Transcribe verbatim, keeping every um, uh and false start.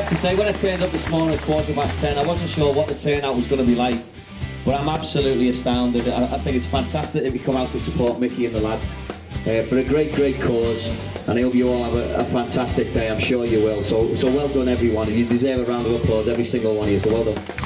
have to say, when I turned up this morning at quarter past ten, I wasn't sure what the turnout was going to be like, but I'm absolutely astounded. I, I think it's fantastic that we come out to support Mickey and the lads uh, for a great, great cause, and I hope you all have a, a fantastic day. I'm sure you will. So, so well done, everyone, and you deserve a round of applause, every single one of you. So well done.